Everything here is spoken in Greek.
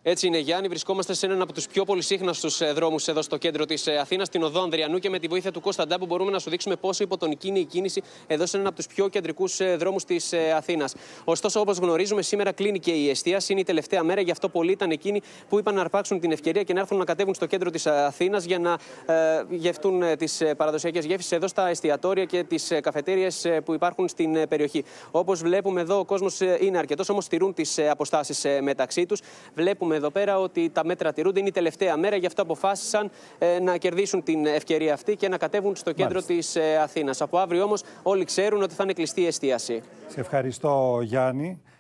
Έτσι είναι, Γιάννη. Βρισκόμαστε σε έναν από τους πιο πολυσύχναστους δρόμους εδώ στο κέντρο της Αθήνας, την οδό Ανδριανού, και με τη βοήθεια του Κώστα Ντάμπου μπορούμε να σου δείξουμε πόσο υποτονική είναι η κίνηση εδώ σε έναν από τους πιο κεντρικούς δρόμους της Αθήνας. Ωστόσο, όπως γνωρίζουμε, σήμερα κλείνει και η εστίαση. Είναι η τελευταία μέρα, γι' αυτό πολλοί ήταν εκείνοι που είπαν να αρπάξουν την ευκαιρία και να έρθουν να κατέβουν στο κέντρο της Αθήνας για να γευτούν τις παραδοσιακές γεύσεις εδώ στα εστιατόρια και τις καφετέριες που υπάρχουν στην περιοχή. Όπως βλέπουμε εδώ, ο κόσμος είναι αρκετός, όμως τηρούν τις αποστάσεις μεταξύ τους. Βλέπουμε εδώ πέρα ότι τα μέτρα τηρούνται, είναι η τελευταία μέρα, γι' αυτό αποφάσισαν να κερδίσουν την ευκαιρία αυτή και να κατέβουν στο κέντρο της Αθήνας. Από αύριο όμως όλοι ξέρουν ότι θα είναι κλειστή η εστίαση. Σε ευχαριστώ, Γιάννη.